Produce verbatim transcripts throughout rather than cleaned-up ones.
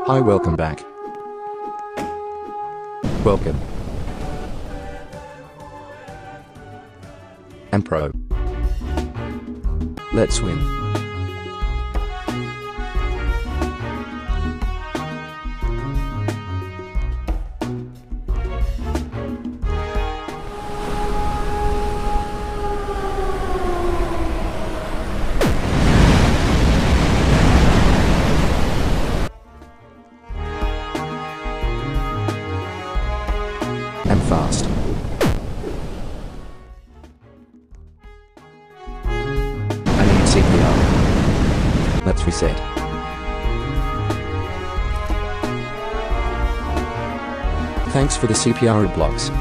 Hi, welcome back. Welcome. And pro. Let's win. And fast. I need C P R. Let's reset. Thanks for the C P R blocks.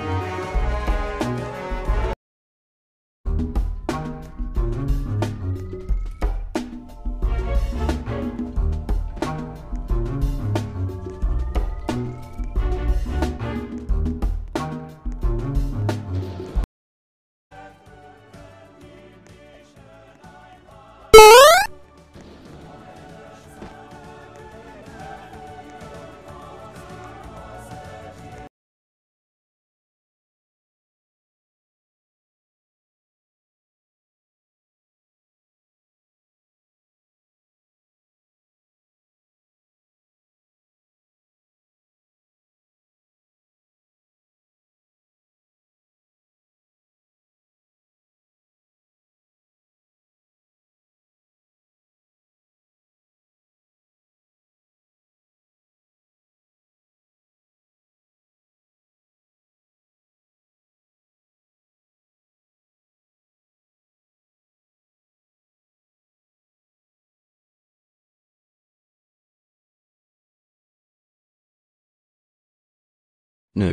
No.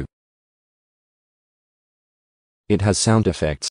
It has sound effects.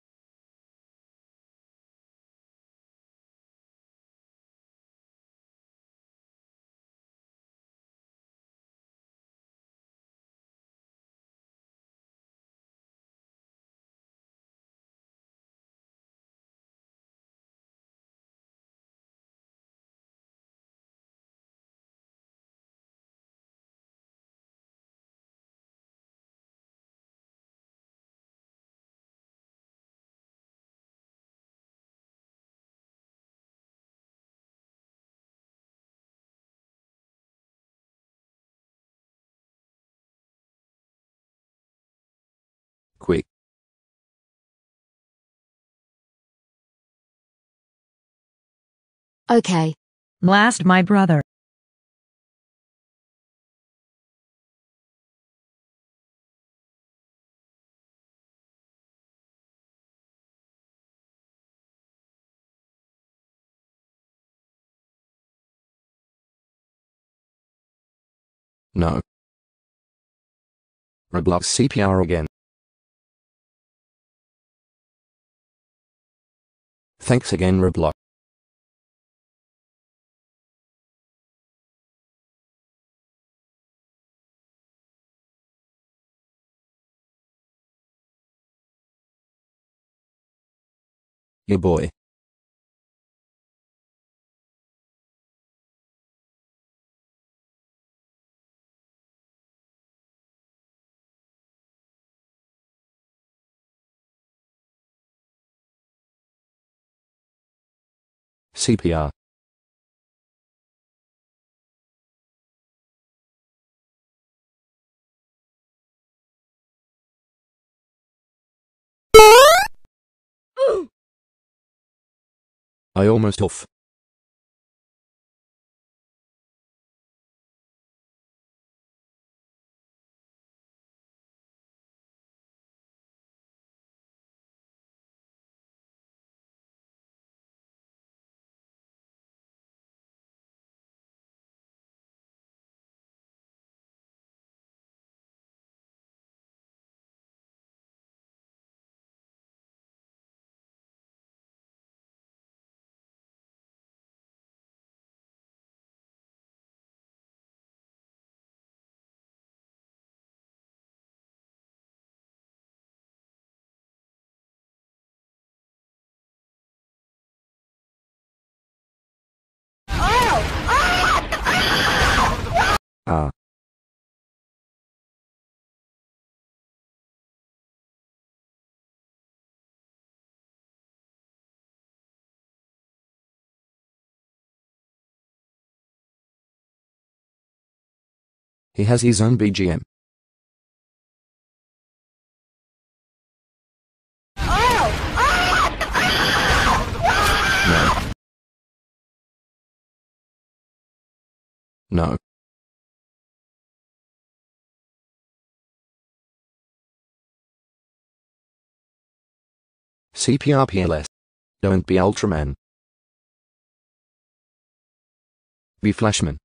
Quick. Okay. Blast my brother. No. Roblox C P R again. Thanks again, Roblox. Your boy. C P R. I almost off. Ah. He has his own B G M. No. No. C P R P L S. Don't be Ultraman. Be Flashman.